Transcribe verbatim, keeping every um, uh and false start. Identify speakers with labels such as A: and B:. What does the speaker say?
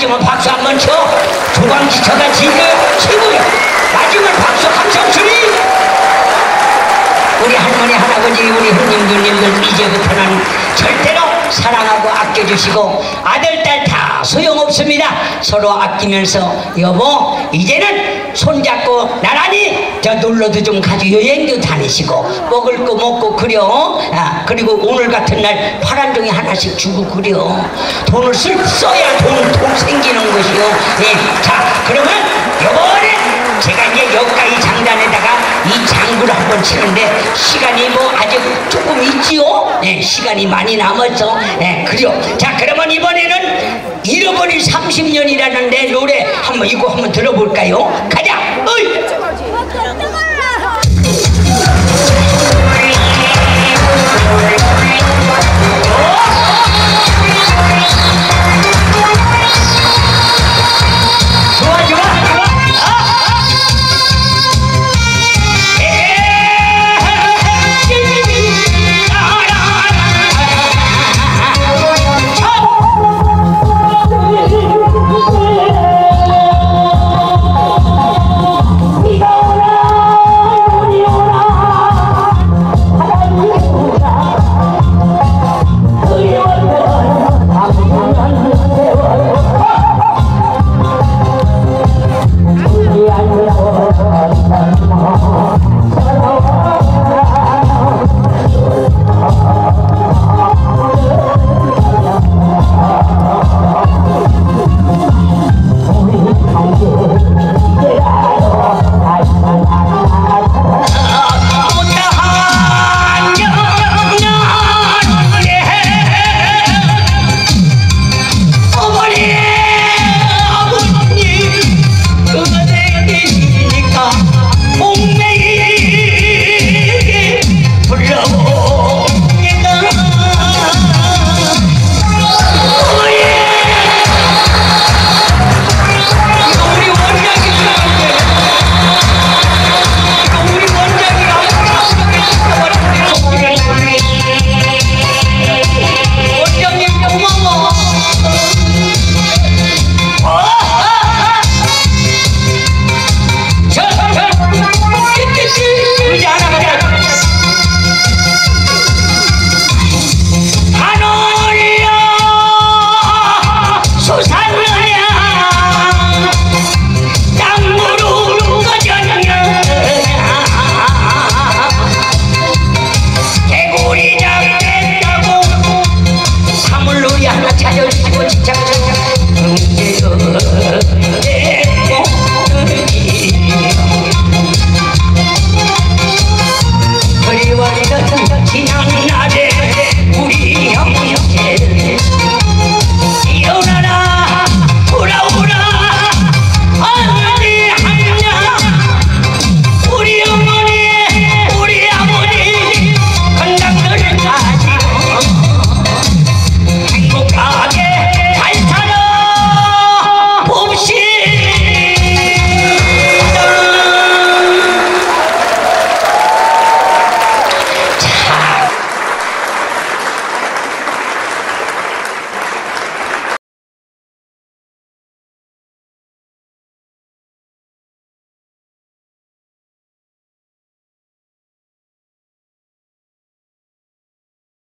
A: 맞으면 박수 한번 쳐. 조광지처가 지금 최고야. 맞으면 박수 함성 소리. 우리 할머니 할아버지 우리 형님 누님들 이제부터는 절대로 사랑하고 아껴주시고 아들 딸 다 소용없습니다. 서로 아끼면서 여보 이제는 손잡고 나란히 저 놀러도 좀 가지 여행도 다니시고 먹을 거 먹고 그려. 아, 그리고 오늘 같은 날 파란종이 하나씩 주고 그려. 돈을 쓸, 써야 돈, 돈 생기는 것이요. 예. 자 그러면 요번에 제가 이제 여기까지 장단에다가 이 장구를 한번 치는데 시간이 뭐 아직 조금 있지요? 예, 시간이 많이 남았죠. 예, 그죠? 자, 그러면 이번에는 잃어버린 삼십 년이라는 내 노래 한번 이거 한번 들어볼까요?